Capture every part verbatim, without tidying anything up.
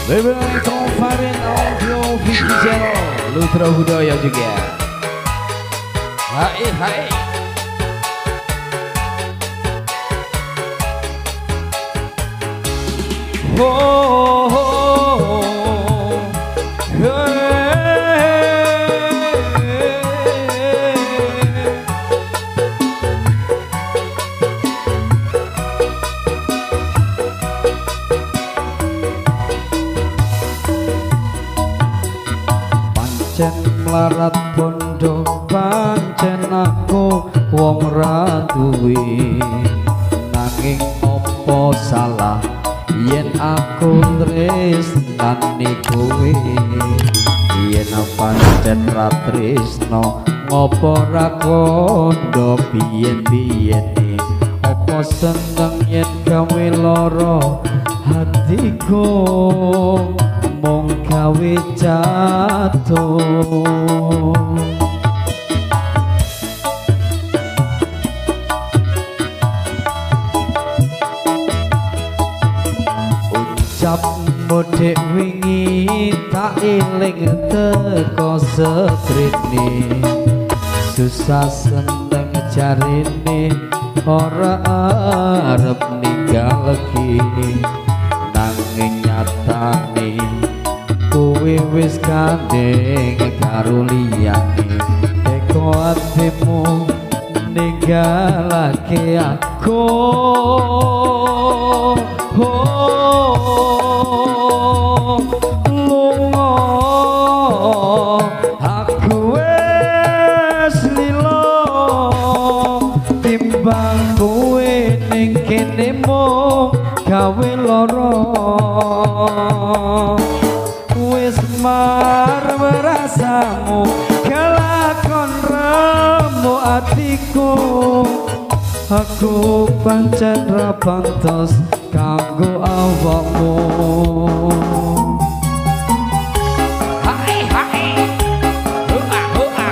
Label Konfaren Audio Visual Lutra Budaya juga. Hai hai. Oh, oh, oh. Hey. Pancen melarat bondo, pancen aku wong ra duwe, nanging opo salah yen aku tresnani kowe. Yen pancen ra tresno ngopo ra kondo biyen-biyene, opo seneng yen gawe lara hatiku mung gawe jatuh. Ucapmu dek wingi tak eling teko setrene, susah seneng jarine ora arep ninggal lagi, nanging nyatane kowe wis gandeng karo liyane. Teko atimu ninggalake aku. Oh, lunga aku wis lilo, timbang kowe ning kene mung gawe lara. Wis marem rasamu kelakon remu atiku, aku pancen ra pantes kanggo awakmu. Hai hai hoa hoa.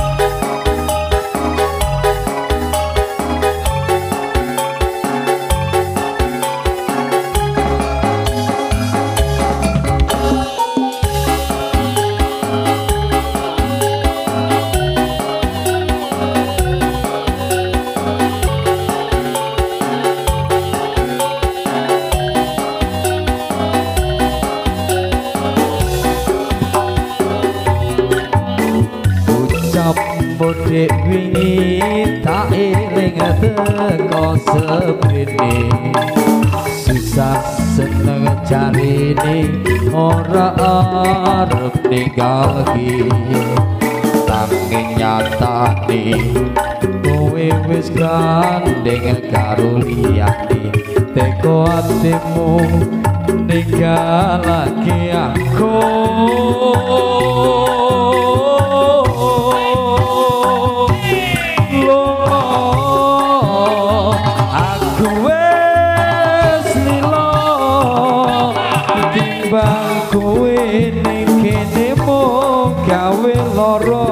Bodek wingi tak eling teko seprene, susah seneng jarine ora arep ninggal iki, nanging nyatane kowe wis gandeng karo liyane. Teko atimu ninggalake aku. Kowe ning kene mung gawe lara,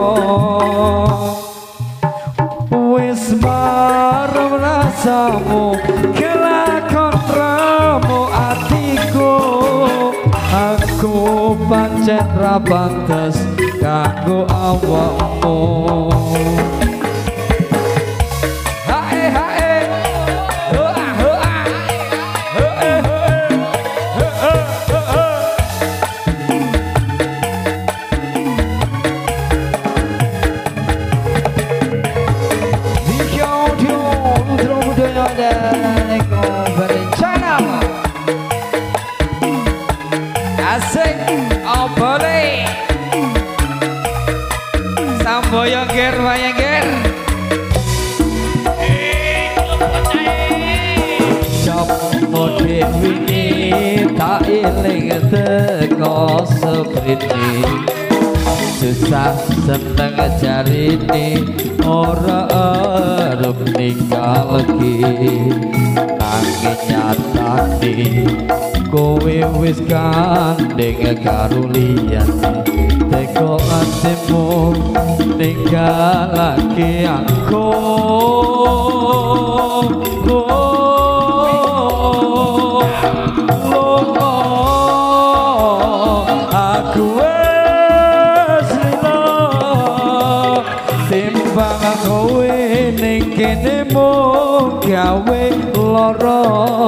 wis marem rasamu kelakon remu atiku, aku pancen ra pantes kanggo awakmu. Hae hae hoa hoa hoe hoe. Asik, oh boleh. Samboyo ger, wayang ger. Copo dewi tak eling teko seprene, susah seneng jarine ora arep ninggal lagi, nanging nyatane kowe wis gandeng karo liyane. Teko atimu ninggalake aku. Oh, lara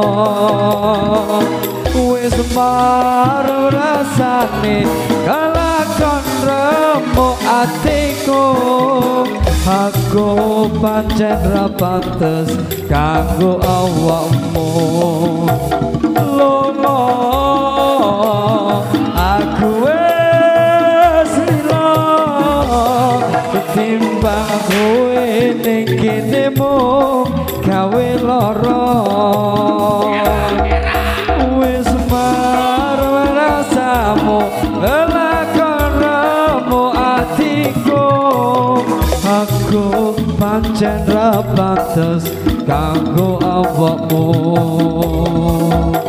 wis maru rasane kalakon remuk atiku aku pancen ra pantes kanggo awakmu lomo aku wis lila ketimbang kowe ning kene mung gawe lara wis maru rasamu lakon atiku aku pancen ra pantes kanggo awakmu.